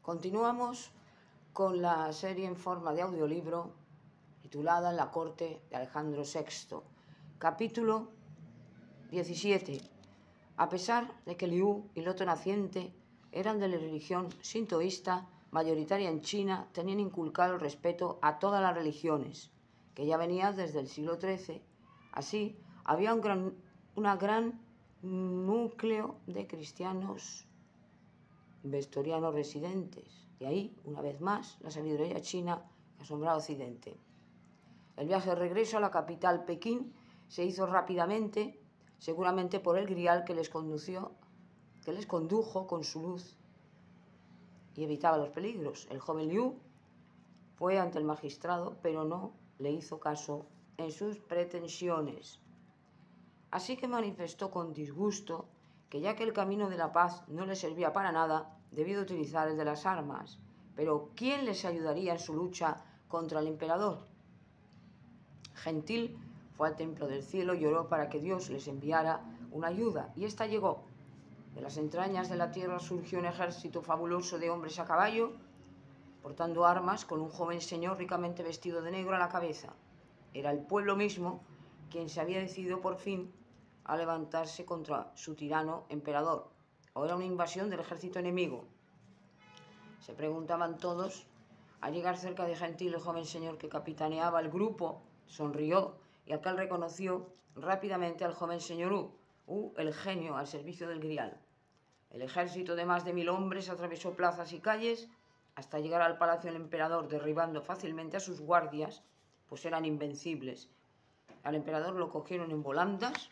Continuamos con la serie en forma de audiolibro titulada En la corte de Alejandro VI, capítulo 17. A pesar de que Liu y Loto Naciente eran de la religión sintoísta mayoritaria en China, tenían inculcado el respeto a todas las religiones, que ya venía desde el siglo XIII. Así, había un gran núcleo de cristianos vestorianos residentes. De ahí, una vez más, la sabiduría china que asombraba a Occidente. El viaje de regreso a la capital, Pekín, se hizo rápidamente, seguramente por el grial que les condujo con su luz y evitaba los peligros. El joven Liu fue ante el magistrado, pero no le hizo caso en sus pretensiones. Así que manifestó con disgusto que ya que el camino de la paz no le servía para nada, debía utilizar el de las armas. Pero ¿quién les ayudaría en su lucha contra el emperador? Gentil fue al templo del cielo y oró para que Dios les enviara una ayuda, y esta llegó. De las entrañas de la tierra surgió un ejército fabuloso de hombres a caballo, portando armas, con un joven señor ricamente vestido de negro a la cabeza. Era el pueblo mismo quien se había decidido por fin a levantarse contra su tirano emperador, o era una invasión del ejército enemigo. Se preguntaban todos. Al llegar cerca de Gentil, el joven señor que capitaneaba el grupo sonrió, y aquel reconoció rápidamente al joven señor Wu, el genio al servicio del grial. El ejército de más de 1000 hombres atravesó plazas y calles hasta llegar al palacio del emperador, derribando fácilmente a sus guardias, pues eran invencibles. Al emperador lo cogieron en volandas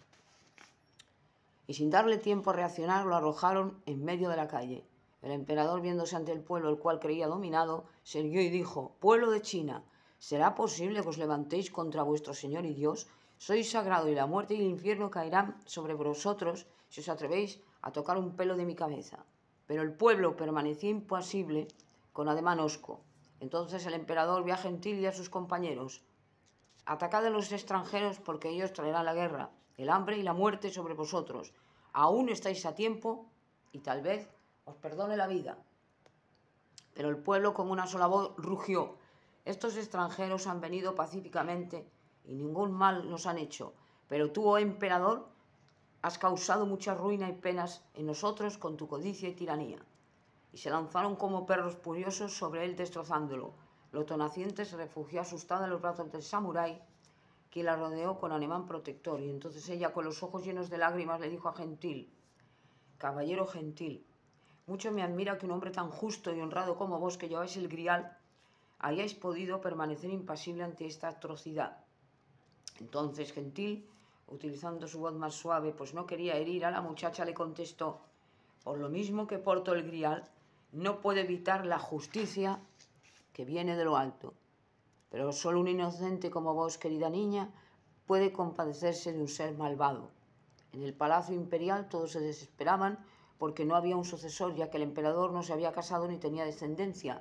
y sin darle tiempo a reaccionar lo arrojaron en medio de la calle. El emperador, viéndose ante el pueblo, el cual creía dominado, se irguió y dijo: «Pueblo de China, ¿será posible que os levantéis contra vuestro Señor y Dios? Sois sagrado y la muerte y el infierno caerán sobre vosotros si os atrevéis a tocar un pelo de mi cabeza». Pero el pueblo permanecía impasible, con ademán hosco. Entonces el emperador vio a Gentil y a sus compañeros: «Atacad a los extranjeros, porque ellos traerán la guerra, el hambre y la muerte sobre vosotros. Aún estáis a tiempo y tal vez os perdone la vida». Pero el pueblo con una sola voz rugió: «Estos extranjeros han venido pacíficamente y ningún mal nos han hecho. Pero tú, oh emperador, has causado mucha ruina y penas en nosotros con tu codicia y tiranía». Y se lanzaron como perros furiosos sobre él, destrozándolo. Loto Naciente se refugió asustada en los brazos del samurái, quien la rodeó con ademán protector. Y entonces ella, con los ojos llenos de lágrimas, le dijo a Gentil: «Caballero Gentil, mucho me admira que un hombre tan justo y honrado como vos, que lleváis el grial, hayáis podido permanecer impasible ante esta atrocidad». Entonces Gentil, utilizando su voz más suave, pues no quería herir a la muchacha, le contestó: «Por lo mismo que porto el grial, no puedo evitar la justicia que viene de lo alto. Pero solo un inocente como vos, querida niña, puede compadecerse de un ser malvado». En el palacio imperial todos se desesperaban porque no había un sucesor, ya que el emperador no se había casado ni tenía descendencia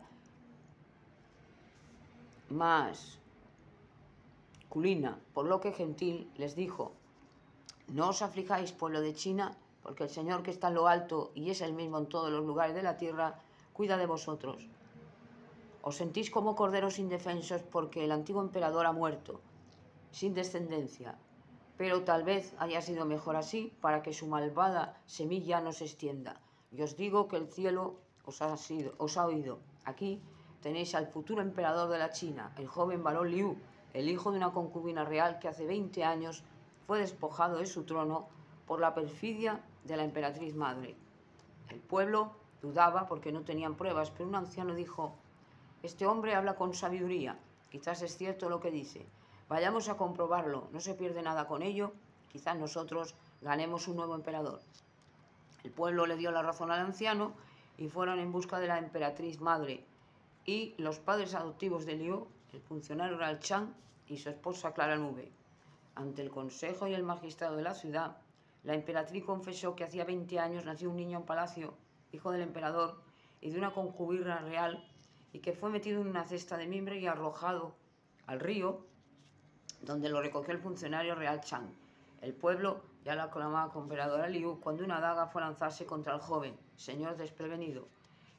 masculina, por lo que Gentil les dijo: «No os aflijáis, pueblo de China, porque el Señor que está en lo alto, y es el mismo en todos los lugares de la tierra, cuida de vosotros. Os sentís como corderos indefensos porque el antiguo emperador ha muerto, sin descendencia. Pero tal vez haya sido mejor así, para que su malvada semilla no se extienda. Y os digo que el cielo os ha oído. Aquí tenéis al futuro emperador de la China, el joven varón Liu, el hijo de una concubina real que hace 20 años fue despojado de su trono por la perfidia de la emperatriz madre». El pueblo dudaba porque no tenían pruebas, pero un anciano dijo: «Este hombre habla con sabiduría, quizás es cierto lo que dice. Vayamos a comprobarlo, no se pierde nada con ello, quizás nosotros ganemos un nuevo emperador». El pueblo le dio la razón al anciano y fueron en busca de la emperatriz madre, y los padres adoptivos de Liu, el funcionario real Chang y su esposa Clara Nube. Ante el consejo y el magistrado de la ciudad, la emperatriz confesó que hacía 20 años nació un niño en palacio, hijo del emperador y de una concubina real, y que fue metido en una cesta de mimbre y arrojado al río, donde lo recogió el funcionario real Chang. El pueblo ya la aclamaba como emperadora Liu cuando una daga fue a lanzarse contra el joven señor desprevenido.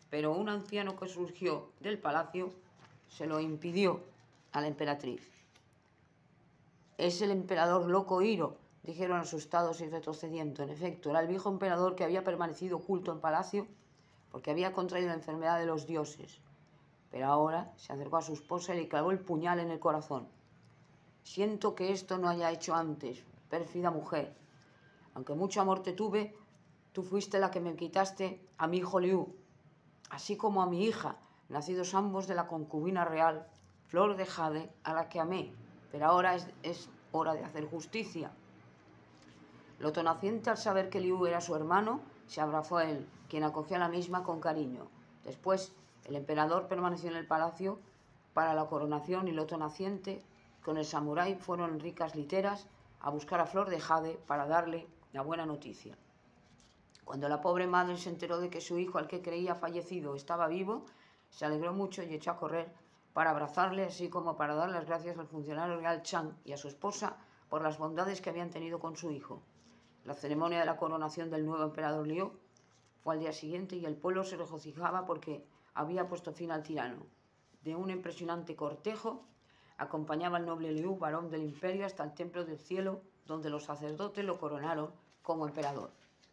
pero un anciano que surgió del palacio se lo impidió a la emperatriz. «Es el emperador loco Iro», dijeron asustados y retrocediendo. En efecto, era el viejo emperador que había permanecido oculto en palacio porque había contraído la enfermedad de los dioses. Pero ahora se acercó a su esposa y le clavó el puñal en el corazón. «Siento que esto no haya hecho antes, pérfida mujer. Aunque mucho amor te tuve, tú fuiste la que me quitaste a mi hijo Liu, así como a mi hija, nacidos ambos de la concubina real, Flor de Jade, a la que amé. Pero ahora es hora de hacer justicia». Lotonaciente, al saber que Liu era su hermano, se abrazó a él, quien acogió a la misma con cariño. Después, el emperador permaneció en el palacio para la coronación y Lotonaciente, con el samurái, fueron en ricas literas a buscar a Flor de Jade para darle la buena noticia. Cuando la pobre madre se enteró de que su hijo, al que creía fallecido, estaba vivo, se alegró mucho y echó a correr para abrazarle, así como para dar las gracias al funcionario real Chang y a su esposa por las bondades que habían tenido con su hijo. La ceremonia de la coronación del nuevo emperador Liu fue al día siguiente y el pueblo se regocijaba porque había puesto fin al tirano. De un impresionante cortejo acompañaba al noble Liu, varón del imperio, hasta el templo del cielo, donde los sacerdotes lo coronaron como emperador.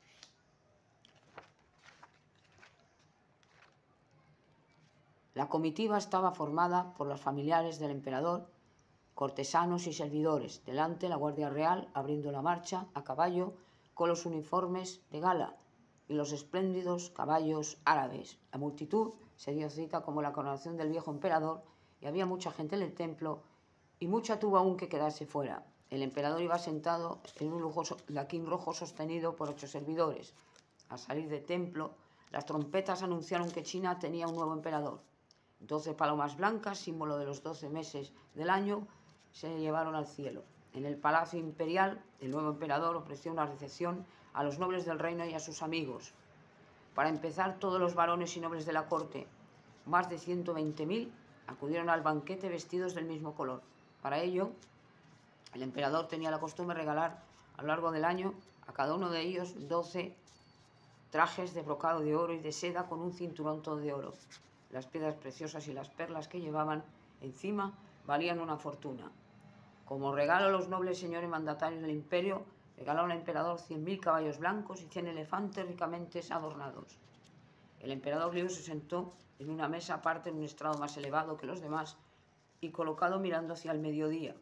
La comitiva estaba formada por los familiares del emperador, cortesanos y servidores. Delante, la Guardia Real, abriendo la marcha, a caballo, con los uniformes de gala y los espléndidos caballos árabes. La multitud se dio cita como la coronación del viejo emperador y había mucha gente en el templo y mucha tuvo aún que quedarse fuera. El emperador iba sentado en un lujoso laquín rojo sostenido por 8 servidores. Al salir del templo, las trompetas anunciaron que China tenía un nuevo emperador. 12 palomas blancas, símbolo de los 12 meses del año, se llevaron al cielo. En el palacio imperial, el nuevo emperador ofreció una recepción a los nobles del reino y a sus amigos. Para empezar, todos los varones y nobles de la corte, más de 120.000, acudieron al banquete vestidos del mismo color. Para ello, el emperador tenía la costumbre de regalar a lo largo del año a cada uno de ellos 12 trajes de brocado de oro y de seda con un cinturón todo de oro. Las piedras preciosas y las perlas que llevaban encima valían una fortuna. Como regalo, los nobles señores mandatarios del imperio regalaron al emperador 100.000 caballos blancos y 100 elefantes ricamente adornados. El emperador Liu se sentó en una mesa aparte en un estrado más elevado que los demás y colocado mirando hacia el mediodía.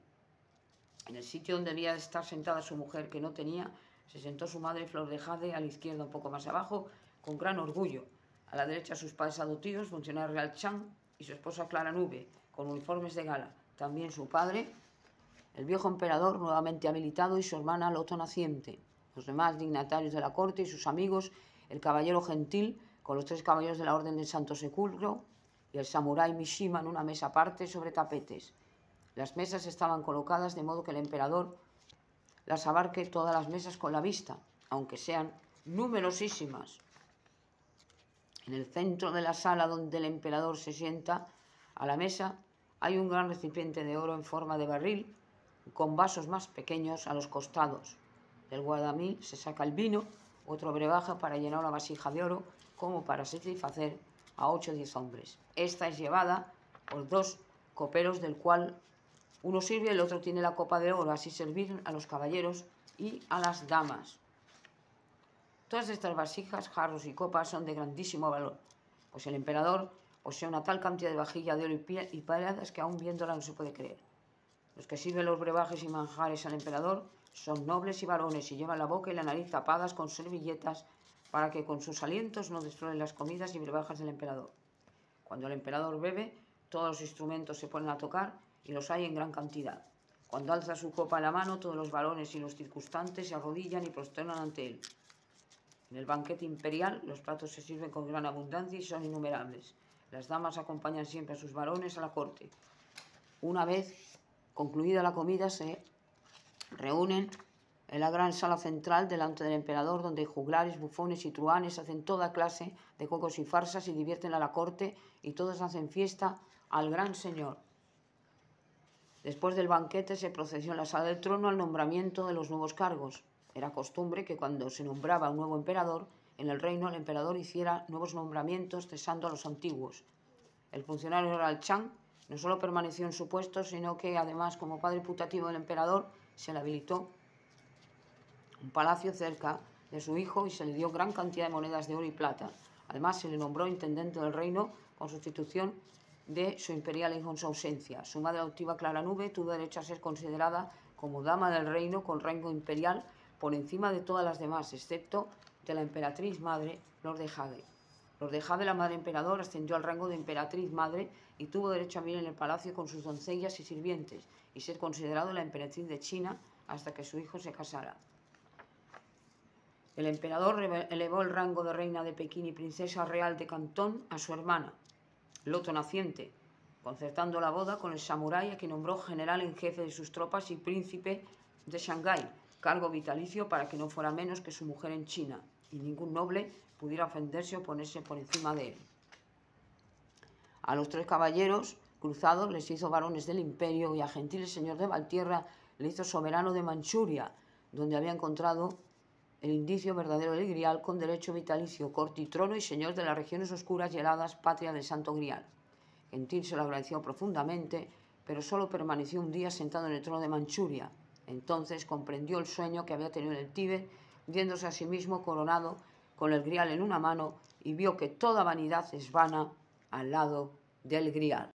En el sitio donde debía estar sentada su mujer, que no tenía, se sentó su madre Flor de Jade, a la izquierda un poco más abajo, con gran orgullo. A la derecha sus padres adoptivos, funcionario real Chang, y su esposa Clara Nube, con uniformes de gala. También su padre, el viejo emperador, nuevamente habilitado, y su hermana Lotonaciente. Los demás dignatarios de la corte y sus amigos, el caballero gentil, con los 3 caballeros de la Orden del Santo Sepulcro, y el samurái Mishima en una mesa aparte sobre tapetes. Las mesas estaban colocadas de modo que el emperador las abarque todas las mesas con la vista, aunque sean numerosísimas. En el centro de la sala donde el emperador se sienta a la mesa hay un gran recipiente de oro en forma de barril con vasos más pequeños a los costados. Del guardamil se saca el vino, otro brebaje para llenar una vasija de oro como para satisfacer a 8 o 10 hombres. Esta es llevada por 2 coperos, del cual uno sirve y el otro tiene la copa de oro, así servir a los caballeros y a las damas. Todas estas vasijas, jarros y copas son de grandísimo valor, pues el emperador posee una tal cantidad de vajilla de oro y paladas que aún viéndola no se puede creer. Los que sirven los brebajes y manjares al emperador son nobles y varones y llevan la boca y la nariz tapadas con servilletas para que con sus alientos no destroyen las comidas y brebajes del emperador. Cuando el emperador bebe, todos los instrumentos se ponen a tocar y los hay en gran cantidad. Cuando alza su copa a la mano, todos los varones y los circunstantes se arrodillan y prosternan ante él. En el banquete imperial, los platos se sirven con gran abundancia y son innumerables. Las damas acompañan siempre a sus varones a la corte. Una vez concluida la comida, se reúnen en la gran sala central delante del emperador, donde juglares, bufones y truhanes hacen toda clase de juegos y farsas y divierten a la corte, y todos hacen fiesta al gran señor. Después del banquete se procedió en la sala del trono al nombramiento de los nuevos cargos. Era costumbre que cuando se nombraba un nuevo emperador, en el reino el emperador hiciera nuevos nombramientos cesando a los antiguos. El funcionario real Chang no solo permaneció en su puesto, sino que además, como padre putativo del emperador, se le habilitó un palacio cerca de su hijo y se le dio gran cantidad de monedas de oro y plata. Además, se le nombró intendente del reino con sustitución de su imperial hijo en su ausencia. Su madre adoptiva Clara Nube tuvo derecho a ser considerada como dama del reino con rango imperial por encima de todas las demás, excepto de la emperatriz madre, Lord de Jade. Lord de Jade, la madre emperador, ascendió al rango de emperatriz madre y tuvo derecho a vivir en el palacio con sus doncellas y sirvientes y ser considerado la emperatriz de China hasta que su hijo se casara. El emperador elevó el rango de reina de Pekín y princesa real de Cantón a su hermana, Loto naciente, concertando la boda con el samurái a quien nombró general en jefe de sus tropas y príncipe de Shanghái, cargo vitalicio para que no fuera menos que su mujer en China, y ningún noble pudiera ofenderse o ponerse por encima de él. A los 3 caballeros cruzados les hizo varones del imperio y a gentil señor de Valtierra le hizo soberano de Manchuria, donde había encontrado el indicio verdadero del Grial con derecho vitalicio, corte y trono y señor de las regiones oscuras y heladas, patria del Santo Grial. Gentil se lo agradeció profundamente, pero solo permaneció un día sentado en el trono de Manchuria. Entonces comprendió el sueño que había tenido en el Tíbet, viéndose a sí mismo coronado con el Grial en una mano, y vio que toda vanidad es vana al lado del Grial.